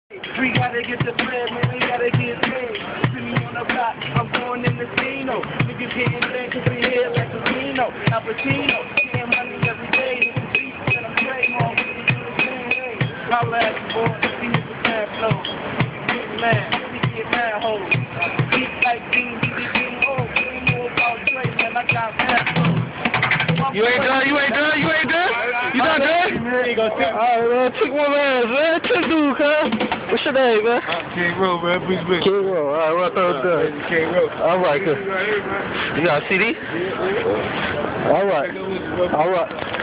We gotta get the bread, man, we gotta get paid. See me on the block, I'm going in the casino. Niggas getting back cause we here like a Casino. Al Pacino, getting money every day. Niggas beat that I'm straight, man, we can do the same way. Holla at you, boy, we hit the fan flow. Get mad, we get mad hoes. Beat like Dean, oh, we know about Dre, man, I got mad flow. You ain't done? You done good? Alright, man. Took one man, man. Took dude, cuz. What's your name, man? King Rowe, man. Please, please. King Rowe. Alright, what thought good? King Rowe. Alright, cuz. You got a CD? Alright. Alright.